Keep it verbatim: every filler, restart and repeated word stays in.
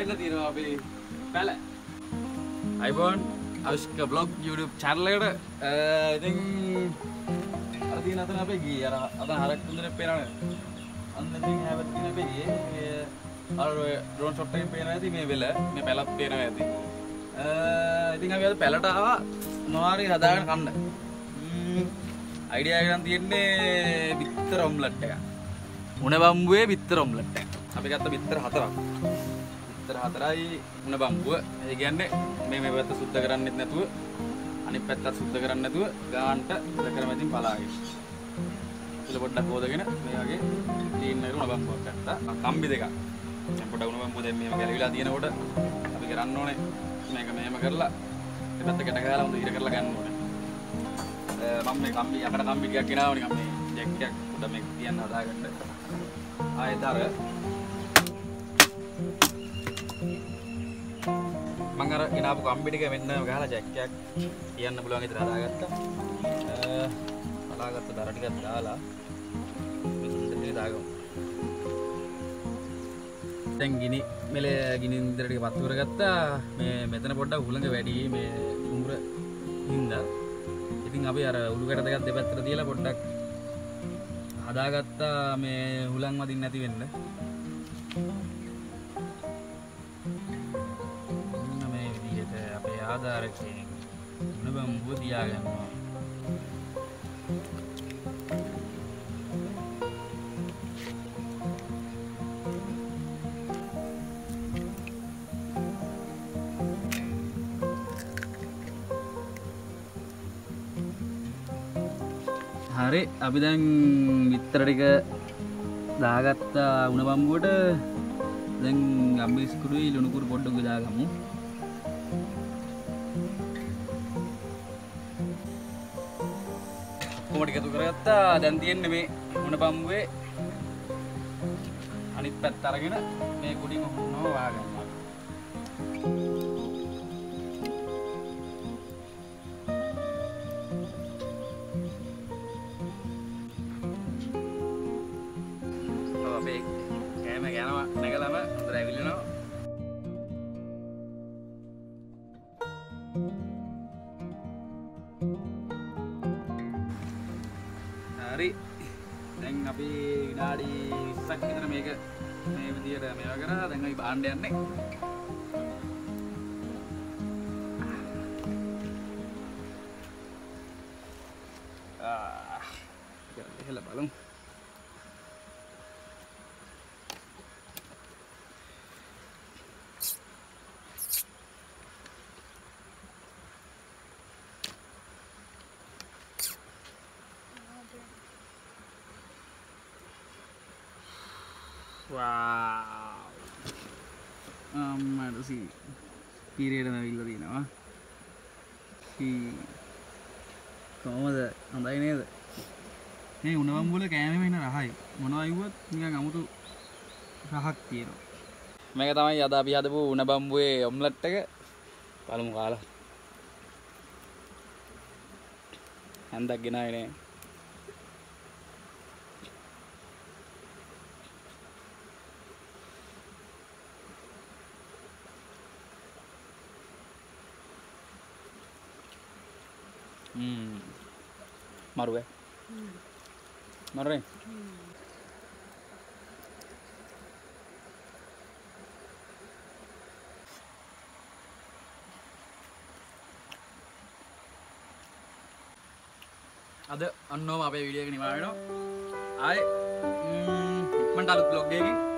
මෙන්න තියෙනවා අපේ පැල. අයිබෝන් අවශ්‍යක බ්ලොග් YouTube channel එකට ඉතින් අර තියෙන අතන අපේ ගියේ අර අතන හරක් තුන්දෙනෙක් පේනවනේ. අන්න ඉතින් හැබැයි තියෙන අපේ ගියේ අර ඩ්‍රෝන් ෂොට් එකෙන් පේනවා ඇති මේ වෙල මේ පැලක් පේනවා ඇති. ඉතින් අපි අද පැලට ආවා මොනවාරි හදාගෙන කන්න. අයිඩියා එක නම් තියෙන්නේ බිත්තර ඔම්ලට් එක. උණ බම්බුවේ බිත්තර ඔම්ලට් එක. අපි ගත්ත බිත්තර හතරක්. බිත්තර හතරයි උණ බම්බුව. ඒ කියන්නේ මේ මේ පැත්ත සුද්ධ කරන්නෙත් නැතුව අනිත් පැත්තත් සුද්ධ කරන්නේ නැතුව ගානට ඉඳ මැදින් බලාගෙන. ඉතින් පොඩ්ඩක් හොදගෙන මේ වගේ ටීන් එකට උණ බම්බුවක් ගත්තා. කම්බි දෙකක්. දැන් පොඩ්ඩක් උණ බම්බුව දැන් මේව ගැලවිලා තියෙනකොට අපි කරන්න ඕනේ මේක මෙහෙම කරලා ඒ පැත්ත ගැට ගහලා හොඳ ඉර කරලා ගන්න ඕනේ. මම මේ කම්බි යකට කම්බි ටිකක් ගෙනාවා නිකන් මේ ජැක් එකක් උඩ මේක තියන්න හදාගන්න. ආයෙත් අර මම අර ගෙනාපු කම්බි ටික මෙන්න ගහලා ජැක් එකක් තියන්න පුළුවන් විදිහට හදාගත්තා. හදාගත්ත දර ටිකක් දාලා මෙතන දාගමු. දැන් ගිනි මෙල ගිනි ඉන්දර ටික පත්තු කරගත්තා. මේ මෙතන පොඩ්ඩක් උලඟ වැඩි මේ කුඹුර හින්දා. ඉතින් අපි අර උළු කැට දෙකක් දෙපැත්තට තියලා පොඩ්ඩක් හදාගත්තා මේ හුලං වදින්න නැති වෙන්න. මෙන්න මේ විදිහට අපේ ආධාරකයෙන් උණ බම්බුව තියාගන්නවා. හරි අපි දැන් විතර ටික දාගත්ත උණ බම්බුවට දැන් ගම්බිස් කුරුයි ලුණු කුරු පොඩ්ඩක් දාගමු. කොහොමද එකතු කරගත්තා. දැන් තියෙන්නේ මේ උණ බම්බුවේ අනිත් පැත්ත අරගෙන මේ කුඩින් ඔහොම වාගන්නවා. අපේ කෑම යනවා නැගලම හොඳට ඇවිල්ලනවා. හරි දැන් අපි විනාඩි විස්සක් විතර මේක මේ විදියට මේවා කරා. දැන් අපි බාන්න යන්නේ. ආ එහෙලා බලමු. Wow. අම්මට සී පීරියට නැවිල්ලා තියෙනවා. සී කොහමද? හොඳයි නේද? මේ උණ බම්බුවල කෑම වෙන රහයි. මොනවා අයුවත් නිකන් අමුතු රහක් තියෙනවා. මේක තමයි අද අපි හදපු උණ බම්බුවේ ඔම්ලට් එක. බලමු කාලා. හන්දක් ගෙනාවේ නේ. Hmm, maru ya? Hmm. Maru ya? Hmm. Ada annoma apa video ini mana? Ay, hmm, mendalut vlog dia ni.